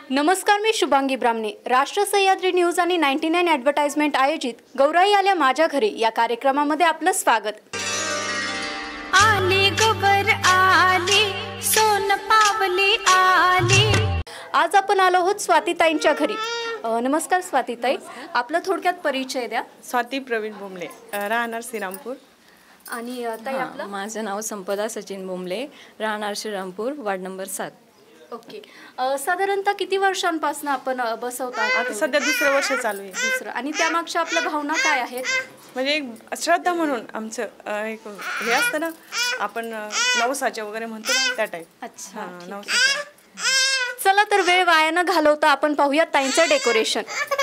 नमस्कार, मी शुभांगी ब्राह्मणे. राष्ट्र सह्याद्री न्यूज आणि 99 ॲडव्हर्टाइजमेंट आयोजित गौराई आल्या माझ्या घरी या कार्यक्रमामध्ये आपलं स्वागत. आले गोबर आले सोन पावले आले. आज आपण आलो आहोत स्वातीताईंच्या घरी. नमस्कार स्वातीताई, आपला थोडक्यात परिचय द्या. स्वाती प्रवीण बोंबले, राहणार श्रीरामपूर. आणि ताई आपलं? माझं नाव संपदा सचिन बोंबले, राहणार श्रीरामपूर, वार्ड नंबर 7. ओके. साधारणतः किती वर्षांपासून आपण बसवतात? आता सध्या दुसरं वर्ष चालू आहे. दुसरं. आणि त्यामागच्या आपल्या भावना काय आहेत? म्हणजे एक श्रद्धा म्हणून आमचं एक हे असतं ना, आपण नवसाचे वगैरे म्हणतो ना, त्या टाईप. अच्छा, नवसाचे. चला तर वेळ वाया न घालवता आपण पाहूया ताईंचं डेकोरेशन.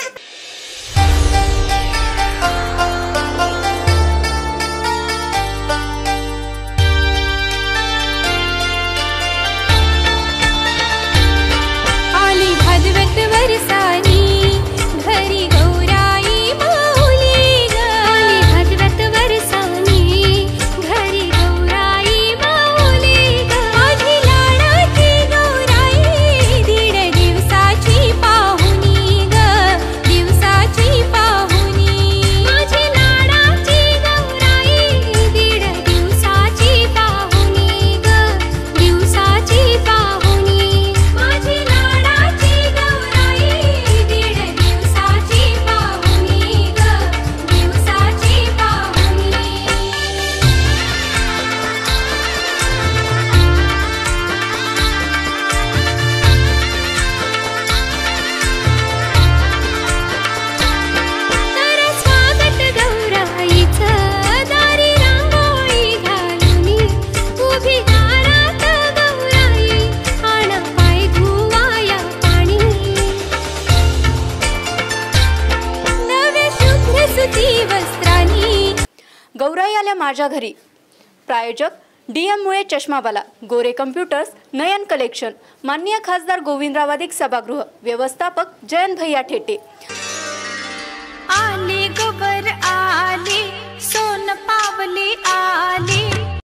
गौराई आल्या माझ्या घरी. प्रायोजक DM मुळे चष्मावाला, गोरे कम्प्युटर्स, नयन कलेक्शन, माननीय खासदार गोविंदराव अधिक सभागृह, व्यवस्थापक जयंत भैया ठेटे. आले गोबर